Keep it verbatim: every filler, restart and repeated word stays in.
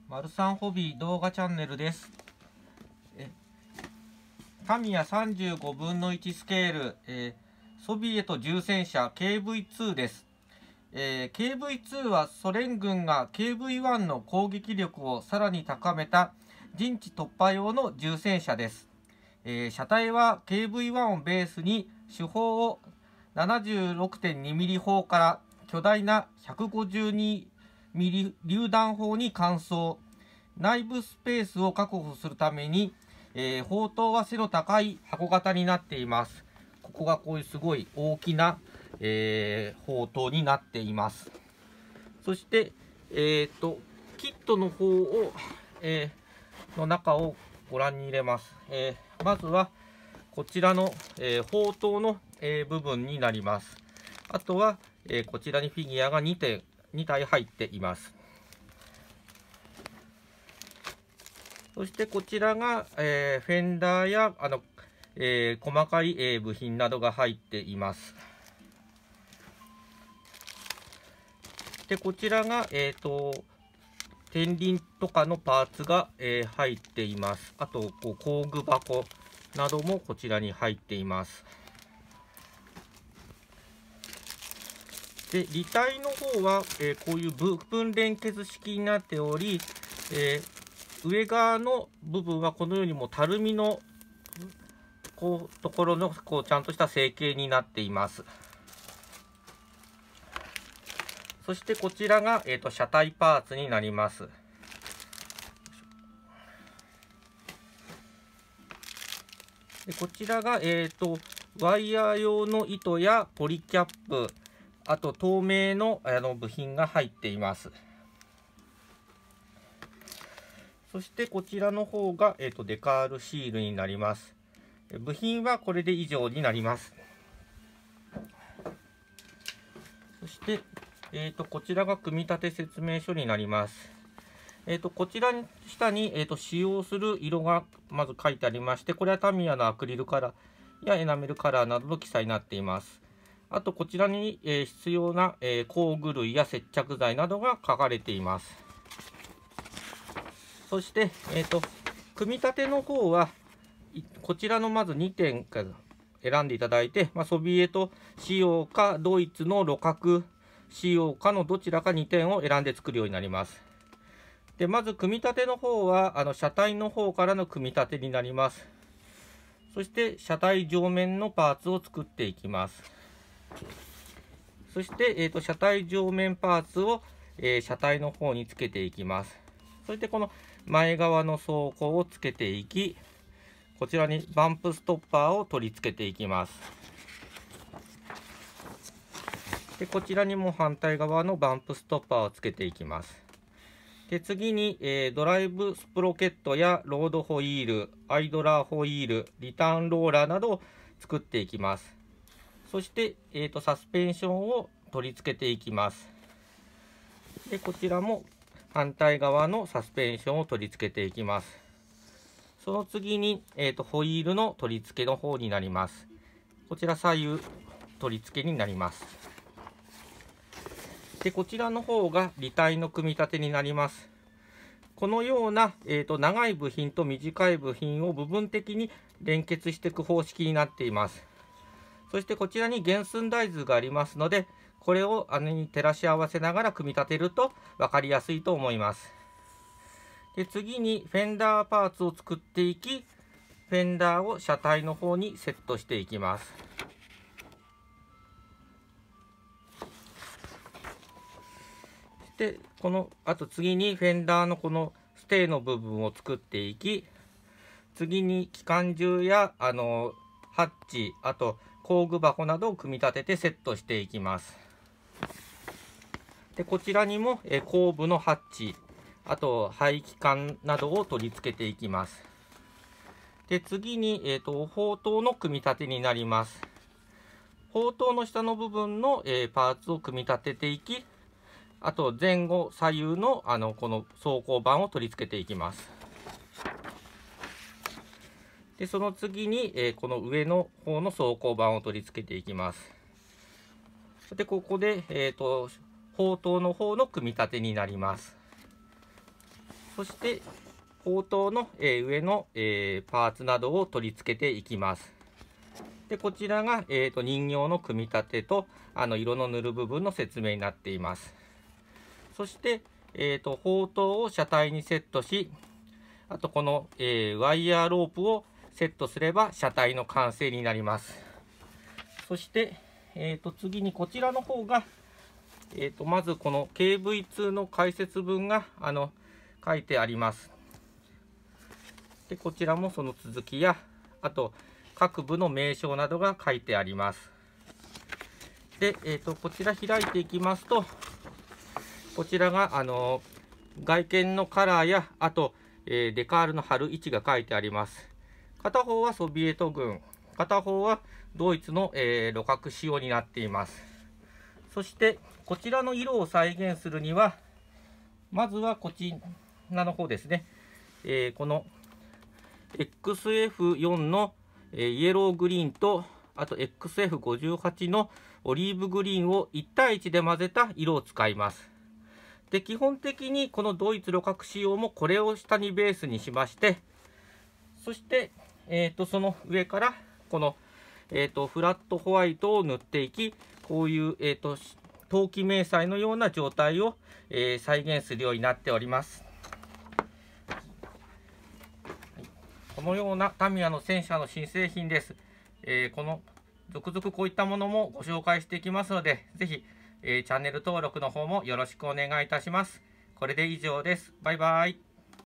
マルサンホビー動画チャンネルです。えタミヤさんじゅうごぶんのいちスケール、えー、ソビエト重戦車 ケーブイツー です。えー、ケーブイツー はソ連軍が ケーブイワン の攻撃力をさらに高めた陣地突破用の重戦車です。えー、車体は ケーブイワン をベースに主砲を ななじゅうろくてんにミリ 砲から巨大な ひゃくごじゅうにミリ 榴弾砲に換装。内部スペースを確保するために、えー、砲塔は背の高い箱型になっています。ここがこういうすごい大きな、えー、砲塔になっています。そして、えー、とキットの方を、えー、の中をご覧に入れます。えー、まずはこちらの、えー、砲塔の、えー、部分になります。あとは、えー、こちらにフィギュアがにてんにたい入っています。そしてこちらが、えー、フェンダーやあの、えー、細かい、えー、部品などが入っています。でこちらが、えーと、天輪とかのパーツが、えー、入っています。あとこう工具箱などもこちらに入っています。で履帯の方は、えー、こういう部分連結式になっており、えー上側の部分はこのようにもうたるみのこうところのこうちゃんとした成形になっています。そしてこちらが、えーと、車体パーツになります。でこちらが、えーと、ワイヤー用の糸やポリキャップ、あと透明の、あの部品が入っています。そしてこちらの方が、えーと、デカールシールになります。部品はこれで以上になります。そして、えーと、こちらが組み立て説明書になります。えーと、こちらに下に、えーと、使用する色がまず書いてありまして、これはタミヤのアクリルカラーやエナメルカラーなどの記載になっています。あとこちらに、えー、必要な、えー、工具類や接着剤などが書かれています。そして、えーと、組み立ての方はこちらのまずにてんから選んでいただいて、まあ、ソビエト仕様かドイツの鹵角仕様かのどちらかにてんを選んで作るようになります。でまず組み立ての方はあの車体の方からの組み立てになります。そして車体上面のパーツを作っていきます。そして、えーと、車体上面パーツを、えー、車体の方につけていきます。そしてこの前側の装甲をつけていき、こちらにバンプストッパーを取り付けていきます。でこちらにも反対側のバンプストッパーをつけていきます。で次に、えー、ドライブスプロケットやロードホイール、アイドラーホイール、リターンローラーなどを作っていきます。そして、えーと、サスペンションを取り付けていきます。でこちらも反対側のサスペンションを取り付けていきます。その次に、えーと、ホイールの取り付けの方になります。こちら左右取り付けになります。でこちらの方が履帯の組み立てになります。このような、えーと、長い部品と短い部品を部分的に連結していく方式になっています。そしてこちらに原寸大図がありますので、これを姉に照らし合わせながら組み立てると分かりやすいと思います。で次にフェンダーパーツを作っていき、フェンダーを車体の方にセットしていきます。でこのあと次にフェンダーのこのステーの部分を作っていき、次に機関銃やあのハッチ、あと工具箱などを組み立ててセットしていきます。でこちらにもえ後部のハッチ、あと排気管などを取り付けていきます。で次に、えーと、砲塔の組み立てになります。砲塔の下の部分の、えー、パーツを組み立てていき、あと前後左右の、あのこの装甲板を取り付けていきます。でその次に、えー、この上の方の装甲板を取り付けていきます。でここで、えーと、砲塔の方の組み立てになります。 そして砲塔の、えー、上の、えー、パーツなどを取り付けていきます。でこちらが、えー、と人形の組み立てとあの色の塗る部分の説明になっています。そして、えー、と砲塔を車体にセットし、あとこの、えー、ワイヤーロープをセットすれば車体の完成になります。そして、えー、と次にこちらの方が、えー、とまずこの ケーブイツー の解説文があの書いてあります。でこちらもその続きや、あと各部の名称などが書いてあります。で、えー、とこちら開いていきますと、こちらがあの外見のカラーや、あと、えー、デカールの貼る位置が書いてあります。片方はソビエト軍、片方はドイツの、えー、鹵獲仕様になっています。そしてこちらの色を再現するには、まずはこちらの方ですね、えー、この エックスエフフォー の、えー、イエローグリーンと、あと エックスエフごじゅうはち のオリーブグリーンをいち対いちで混ぜた色を使います。で基本的にこのドイツ鹵獲仕様もこれを下にベースにしまして、そして、えー、とその上からこの、えー、とフラットホワイトを塗っていき、こういう、えー、と陶器迷彩のような状態を、えー、再現するようになっております。このようなタミヤの戦車の新製品です。えー、この続々こういったものもご紹介していきますので、ぜひ、えー、チャンネル登録の方もよろしくお願いいたします。これで以上です。バイバイ。